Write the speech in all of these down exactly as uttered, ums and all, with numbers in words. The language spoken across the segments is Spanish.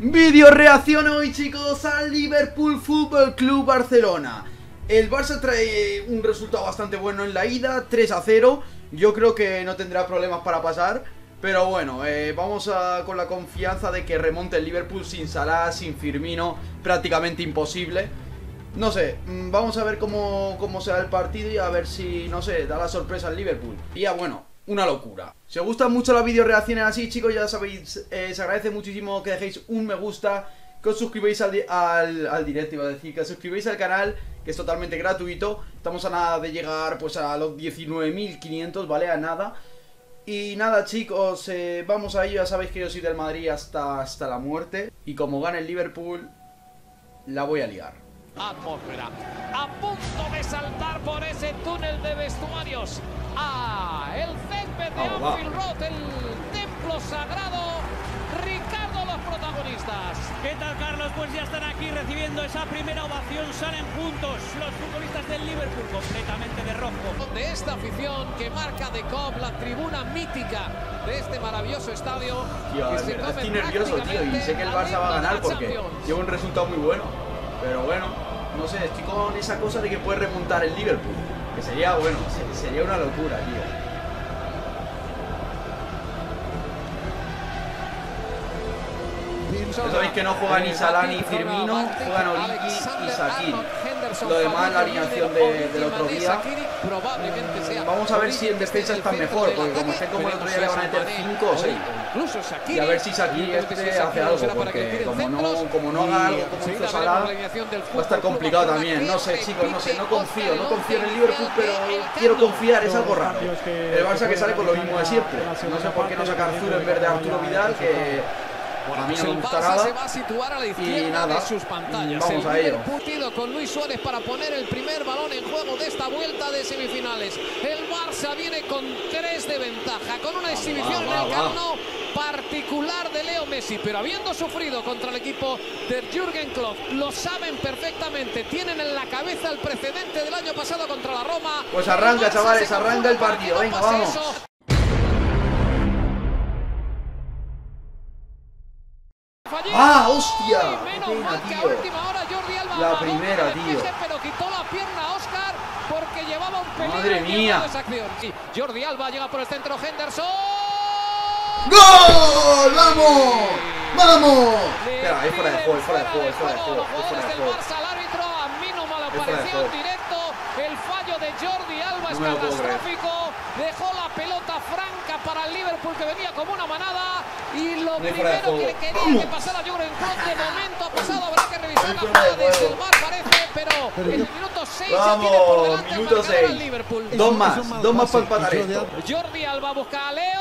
Vídeo reacción hoy, chicos, al Liverpool Fútbol Club Barcelona. El Barça trae un resultado bastante bueno en la ida, tres a cero. Yo creo que no tendrá problemas para pasar. Pero bueno, eh, vamos a, con la confianza de que remonte el Liverpool sin Salah, sin Firmino, prácticamente imposible. No sé, vamos a ver cómo, cómo será el partido y a ver si, no sé, da la sorpresa al Liverpool. Y ya bueno, una locura. Si os gustan mucho las video reacciones así, chicos, ya sabéis, eh, se agradece muchísimo que dejéis un me gusta, que os suscribáis al, al, al directo, iba a decir, que os suscribáis al canal, que es totalmente gratuito. Estamos a nada de llegar pues a los diecinueve mil quinientos, ¿vale? A nada. Y nada, chicos, eh, vamos a ello. Ya sabéis que yo soy del Madrid hasta, hasta la muerte. Y como gane el Liverpool, la voy a liar. Atmósfera, a punto de saltar por ese túnel de vestuarios. Ah, el césped de oh, Anfield Road, el templo sagrado. Ricardo, los protagonistas. ¿Qué tal, Carlos? Pues ya están aquí recibiendo esa primera ovación. Salen juntos los futbolistas del Liverpool, completamente de rojo. De esta afición que marca de Cop la tribuna mítica de este maravilloso estadio. Tío, que es se verdad, come estoy nervioso, tío, y sé que el Barça va a ganar porque lleva un resultado muy bueno. Pero bueno, no sé, estoy con esa cosa de que puede remontar el Liverpool. Que sería, bueno, sería una locura, tío. Ya sabéis que no juega ni Salah ni Firmino, juegan Origi y Shaqiri. Lo demás, la alineación de, del otro día. Vamos a ver si en defensa está mejor, porque como sé como el otro día le van a meter cinco o seis. Y a ver si Shaqiri este hace algo, porque como no, como no haga algo como hizo Salah, va a estar complicado también. No sé, chicos, no sé, no confío, no confío en el Liverpool, pero quiero confiar, es algo raro. El Barça que sale con lo mismo de siempre. No sé por qué no saca Arturo en vez de Arturo Vidal, que a mí no me gusta nada. Se va a situar a la izquierda y nada, de sus pantallas. Vamos a ello. Partido con Luis Suárez para poner el primer balón en juego de esta vuelta de semifinales. El Barça viene con tres de ventaja, con una exhibición en el Camp Nou particular de Leo Messi, pero habiendo sufrido contra el equipo de Jürgen Klopp, lo saben perfectamente, tienen en la cabeza el precedente del año pasado contra la Roma. Pues arranca, chavales, arranca el partido, venga, vamos. ¡Ah, hostia! ¡Qué pena, tío! La primera, tío. Pero quitó la pierna Oscar porque llevaba un peligro. ¡Madre mía! Sí, Jordi Alba llega por el centro, Henderson. ¡Gol! ¡Vamos! ¡Vamos! Espera, es fuera de juego, es fuera de juego, es fuera de juego, es fuera de juego. El árbitro, a mí no me lo pareció en directo. El fallo de Jordi Alba es catastrófico. Dejó la pelota franca para el Liverpool, que venía como una manada. Y lo primero que le quería que pasara Jürgen Klopp, de momento ha pasado. Habrá que revisar la jugada desde el bar, parece, pero en el minuto seis ya tiene por delante minuto seis. al Liverpool. Dos más, dos más para empatar esto. Jordi Alba busca a Leo.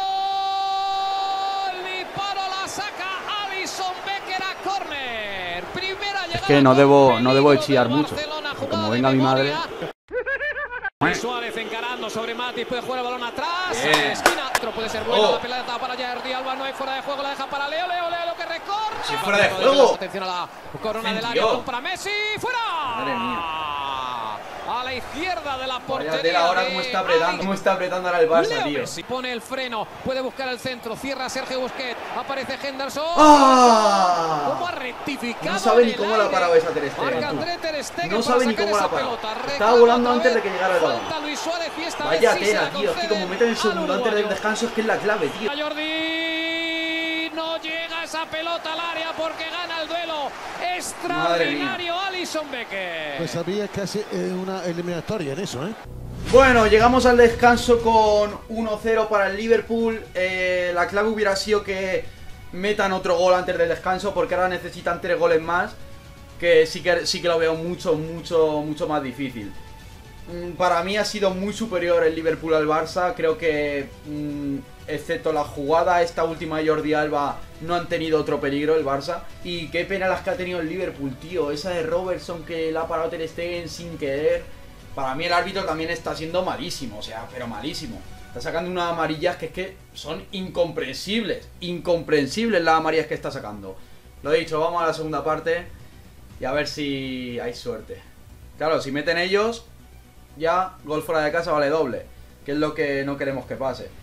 Y para la saca Alisson Becker a córner. Primera llegada. Es que no debo, no debo chillar mucho. Como venga mi madre. Suárez encarando sobre Matic, puede jugar el balón atrás. Bien. Esquina, otro puede ser bueno. Oh. La pelota para Jordi Alba, no hay fuera de juego, la deja para Leo. Leo, Leo, lo que recorta. Si fuera de juego. Atención a la corona del área para Messi. ¡Fuera! Madre mía. A la izquierda de la portería. Vaya ahora cómo está apretando, cómo está apretando ahora el Barça, tío. Si pone el freno, puede buscar el centro, cierra Sergio Busquets, aparece Henderson. ¡Ah! ¿Cómo ha rectificado? No sabe ni cómo la ha parado esa Ter Stegen. No sabe ni cómo la ha parado. Estaba volando antes de que llegara el balón. Vaya tela, tío. Es que como meten el segundo antes del descanso es que es la clave, tío. Jordi no llega esa pelota al área porque gana el duelo. Extraordinario Alisson Becker. Pues había casi eh, una eliminatoria en eso, ¿eh? Bueno, llegamos al descanso con uno cero para el Liverpool. eh, La clave hubiera sido que metan otro gol antes del descanso, porque ahora necesitan tres goles más. Que sí que, sí que lo veo mucho, mucho, mucho más difícil. Para mí ha sido muy superior el Liverpool al Barça. Creo que, mmm, excepto la jugada esta última de Jordi Alba, no han tenido otro peligro el Barça. Y qué pena las que ha tenido el Liverpool, tío. Esa de Robertson que la ha parado Ter Stegen sin querer. Para mí el árbitro también está siendo malísimo, o sea, pero malísimo. Está sacando unas amarillas que es que son incomprensibles. Incomprensibles las amarillas que está sacando. Lo he dicho, vamos a la segunda parte y a ver si hay suerte. Claro, si meten ellos, ya gol fuera de casa vale doble, que es lo que no queremos que pase.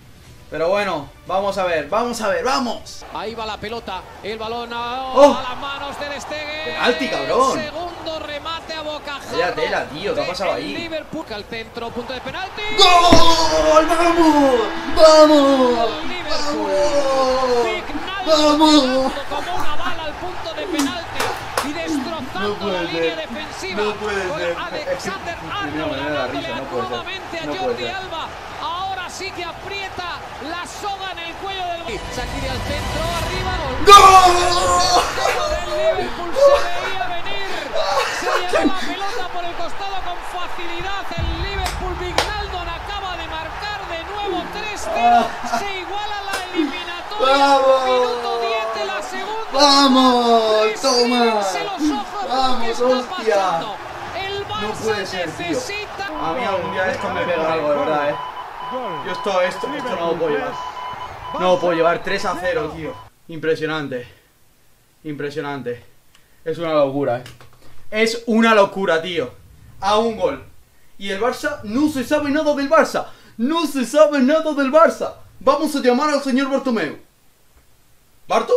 Pero bueno, vamos a ver, vamos a ver, vamos. Ahí va la pelota, el balón a, ¡Oh! a las manos del Stegen. ¡Penalti, cabrón! Segundo remate a bocajarro. Vaya tela, tío, ¿qué ha pasado ahí? Liverpool al centro, punto de penalti. ¡Gol! ¡Vamos! ¡Vamos! El Liverpool. ¡Vamos! ¡Vamos! Como una bala al punto de penalti y destrozando No puede la ser. línea defensiva. No puede con ser. Alexander Primero Arnold me da la ganándole risa, no puede ser. nuevamente a No puede Jordi ser. Alba. Ahora sí que aprieta la soga en el cuello del Shaqiri al centro, arriba, ¡Gol! el Liverpool se veía venir, se llevó la pelota por el costado con facilidad. El Liverpool, Wijnaldum acaba de marcar de nuevo tres cero, se iguala la eliminatoria. ¡Vamos! Minuto diez de la segunda. ¡Vamos! Respírense ¡Toma! los ojos, ¡Vamos, porque está hostia! pasando. El Barça No puede ser, tío. necesita... A mí algún día esto me pega algo, de verdad, eh. Yo esto, esto, esto no lo puedo llevar. No lo puedo llevar, tres a cero, tío. Impresionante. Impresionante. Es una locura, eh. Es una locura, tío. A un gol. Y el Barça, no se sabe nada del Barça. No se sabe nada del Barça. Vamos a llamar al señor Bartomeu. ¿Barto?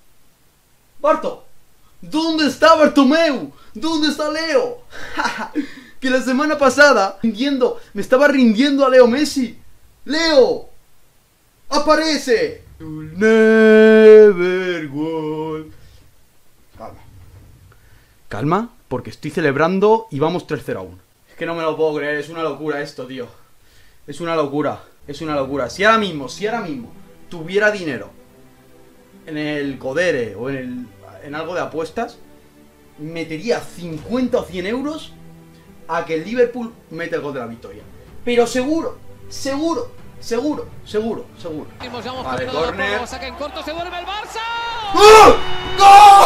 ¿Barto? ¿Dónde está Bartomeu? ¿Dónde está Leo? Que la semana pasada rindiendo, me estaba rindiendo a Leo Messi. ¡Leo! ¡Aparece! You'll never walk. Calma. Calma, porque estoy celebrando y vamos tres cero aún. Es que no me lo puedo creer, es una locura esto, tío. Es una locura, es una locura. Si ahora mismo, si ahora mismo tuviera dinero en el Codere o en, el, en algo de apuestas, metería cincuenta o cien euros a que el Liverpool mete el gol de la victoria. Pero seguro, seguro, seguro, seguro, seguro. Vale, córner. Saca en corto, se duerme el Barça. ¡Oh! ¡Gol!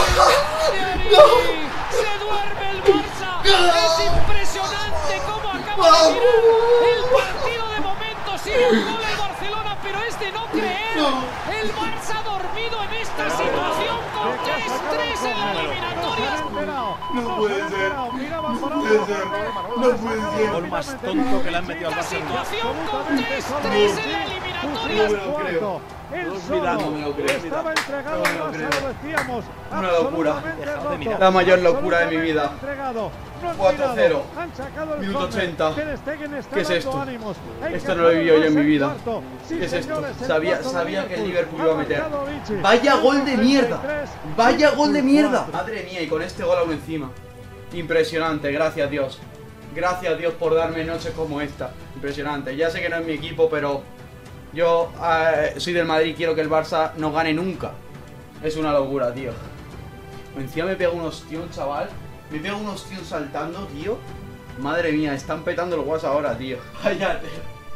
Se duerme el Barça. Es impresionante cómo acaba de tirar el partido. De momento sigue un gol el Barcelona, pero es de no creer. El Barça dormido en esta situación con tres tres en la eliminatoria. No puede ser. No puede ser. No puede ser. El gol más tonto que le han metido al La Barça. situación con tres tres en la eliminatoria. No me lo creo. No me lo creo. Estaba entregado No me lo al Barça, creo. lo decíamos. Una locura. Absolutamente Dejad de mirar. roto. La mayor locura de mi vida. Absolutamente entregado. No han cuatro cero. mirado. Han sacado el Minuto córner. ochenta. Ter Stegen está ¿Qué es dando esto? ánimos. Hay Esto que no lo he hacer vivido yo en mi el vida. cuarto. Sí, ¿Qué es esto? señores, el Sabía, cuarto de sabía que el Liverpool. Liverpool iba a meter. Ha marcado Vichy. Vaya gol de mierda. treinta y tres. Vaya gol de mierda. cuatro. Madre mía, y con este gol aún encima. Impresionante, gracias Dios. Gracias Dios por darme noches como esta. Impresionante. Ya sé que no es mi equipo, pero yo eh, soy del Madrid y quiero que el Barça no gane nunca. Es una locura, tío. Encima me pega un ostión, chaval. Me pega un ostión saltando, tío. Madre mía, están petando los guas ahora, tío. Cállate.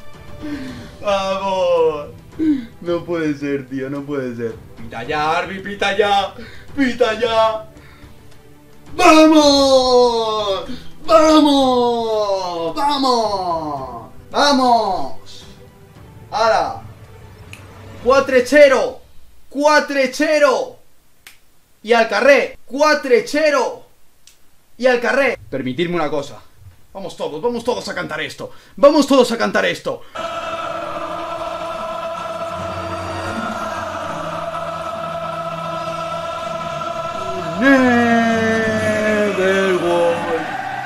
¡Vamos! No puede ser, tío, no puede ser. Pita ya, Arby, pita ya. Pita ya. ¡Vamos! ¡Vamos! ¡Vamos! ¡Vamos! ¡Hala! ¡Cuatrechero! ¡Cuatrechero! Y al carré. ¡Cuatrechero! Y al carré. Permitidme una cosa. Vamos todos, vamos todos a cantar esto. Vamos todos a cantar esto. Never walk.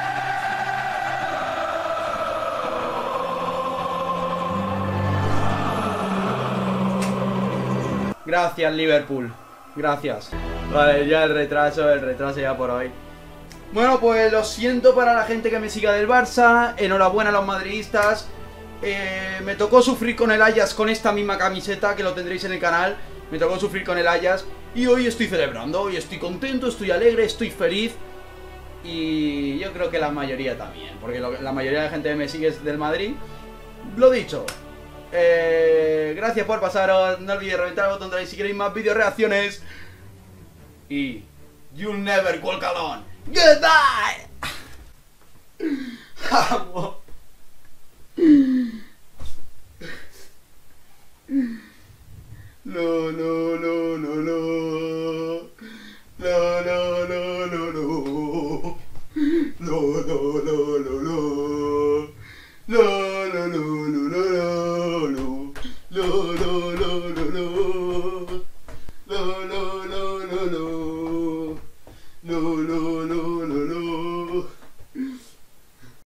Gracias, Liverpool. Gracias. Vale, ya el retraso, el retraso ya por hoy. Bueno, pues lo siento para la gente que me siga del Barça. Enhorabuena a los madridistas. eh, Me tocó sufrir con el Ajax con esta misma camiseta, que lo tendréis en el canal. Me tocó sufrir con el Ajax. Y hoy estoy celebrando, hoy estoy contento, estoy alegre, estoy feliz. Y yo creo que la mayoría también, porque lo, la mayoría de la gente que me sigue es del Madrid. Lo dicho, eh, gracias por pasaros. No olvidéis reventar el botón de like si queréis más vídeos reacciones. Y you'll never walk alone. Goodbye. Vamos. No, no, no, no, no. No, no, no, no, no. No, no, no, no, no. No, no, no, no, no, no. No, no. lo, lo.